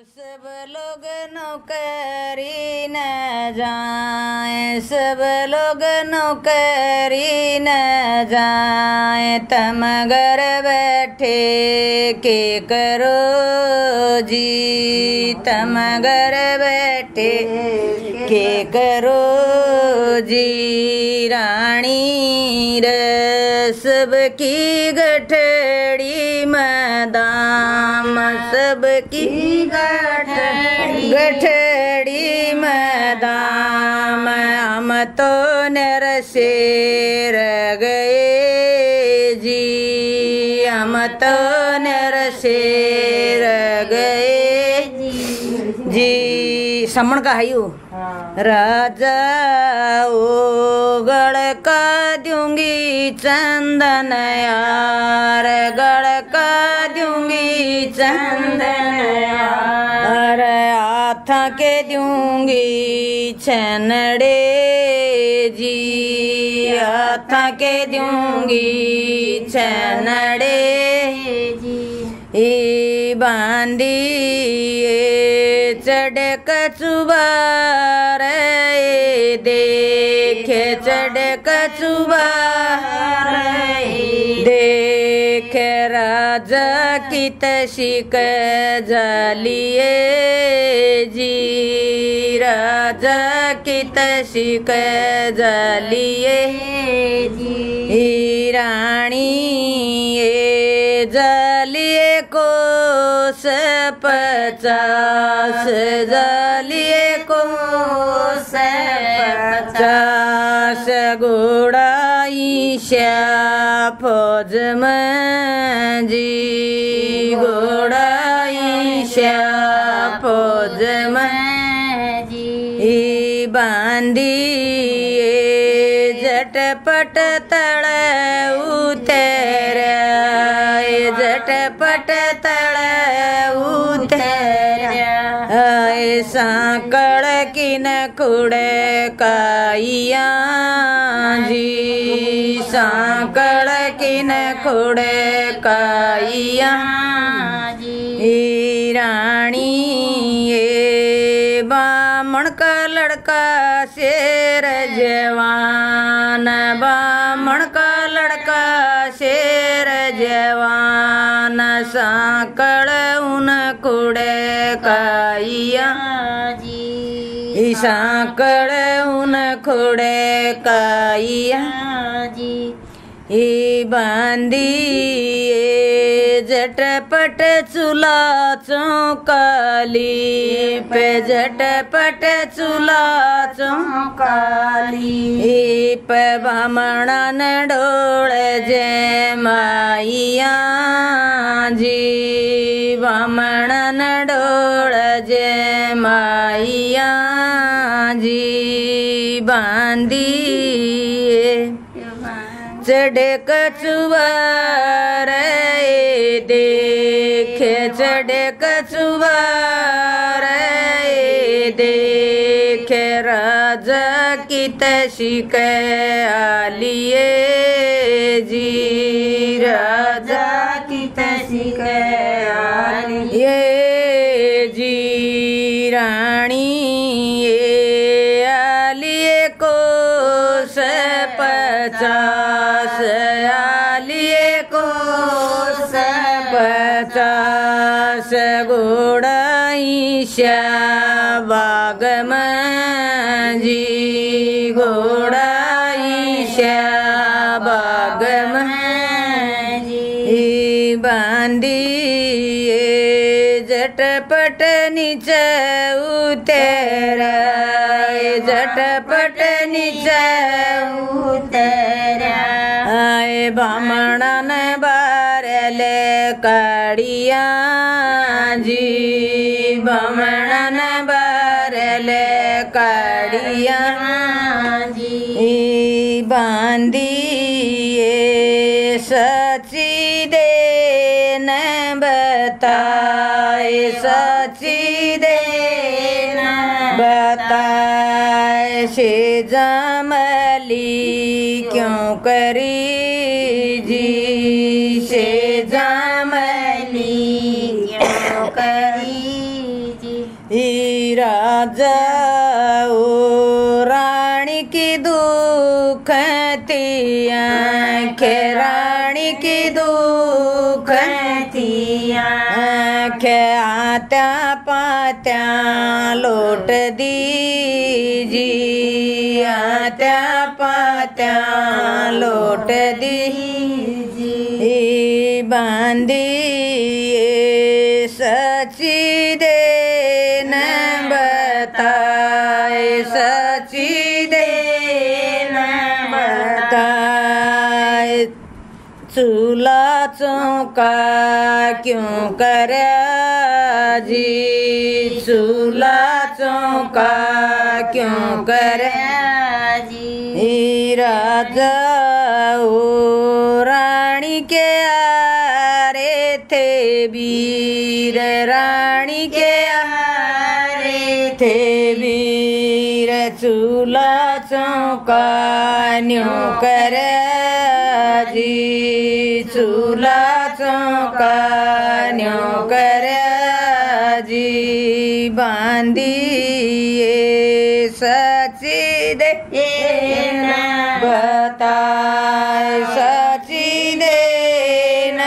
सब लोग नौकरी न जाए, सब लोग नौकरी न जाए, तुम घर बैठे के करो जी, तुम घर बैठे के करो जी। रानी सबकी गठड़ी मदाम, सबकी गठड़ी मदाम, हम तो नरसे रह गए जी, हम तो नरसे रह गए जी। समण का है राजा ओ गड़ का दूंगी चंदन यार, गड़ का दूंगी चंदन यार, हाथ के दूंगी छनड़े जी, हाथ के दूंगी छनड़े जी। बांदी चढ़क चुबार देखे, चढ़क चुबार देख, राजा की तशिक जालिए जी, राजा की तशिक जालिए जी। रानी जालिए को से 50 जालिए को से 50, घोड़ा ईशा फौज में जी, घोड़ा ईशा फौज में जी। बांदी झटपट तड़ उतरा, झटपट तड़ उतरा, सांकड़ किन खुड़े काइया जी, सांकड़ किन खुड़े काइया जी। रानी बामण का लड़का शेर जवान, बामण का लड़का शेर जवान, सांकड़ उन खुड़े काइया जी, सांकड़ उन खुड़े काइया जी। बांदी झटपट चूल्हा चौकाली पे, झटपट चूल्हा चौकाली पे, बामणन डोल जय माइया जी, बामणन डोल जय माइया जी। बांदी चढ़क चुबार देखे, चढ़क चुबार देखे, राजा की तशिक आलिए जी, राजा की तशिक आलिए जी। रानी आलिए को से 50, आलिए को से 50, घोड़ा ईशा बाग में जी, घोड़ा ईशा बाग में जी। बांदी झटपट नीचे उतरा, झटपट नीचे उतरा, बामणन बारले काड़िया जी, बामणन बारले काड़िया जी। बांदी सची दे न बताए, सची दे न बताए, से जमली क्यों करी जी, से जमली क्यों करी जी। राजा ओ रानी की दुखती आँखें, रानी की दुखती आँखें, आत्या पात्या लौट दीजिए, आत्या पात्या लौट दीजिए। बांदी सची दे न बताए, सची दे न बताए, चूल्हा चौका क्यों करे जी, चूल्हा चौका क्यों करे जी। राजा ओ रानी के आरे थे वीर, रानी के आरे थे वीर, चूल्हा चौका न्यों करे जी, चूल्हा चौका न्यों करे जी। बांदी सची दे न बताए, सची दे न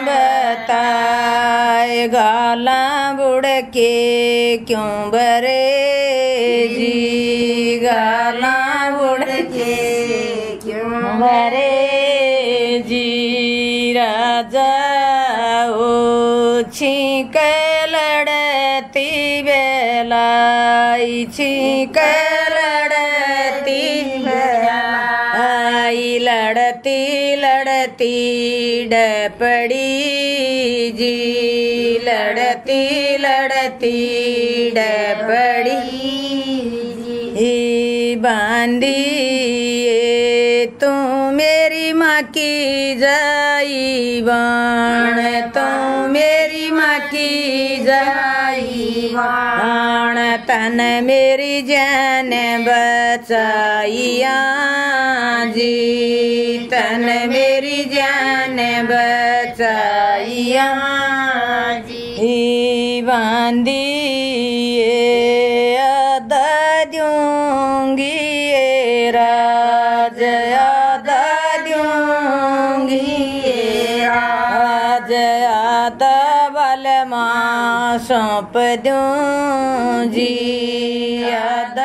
बताए, गाला बुड़ के क्यों भरे जी, गाला बुड़ के क्यों भरे जी। राजा ओ छींक लड़ती बेलाई, छींक लड़ती बेलाई, लड़ती लड़ती डपड़ी जी, लड़ती लड़ती डपड़ी जी। बांदी तू मेरी माँ की जाई बाण, तू मेरी माँ की जाई बाण, तन मेरी जान बचाइया जी, तन मेरी जान बचाइया जी। बांदी आधा दूंगी राज, आधा दूंगी राज, आधा बलमा सौंप दूं जी, आधा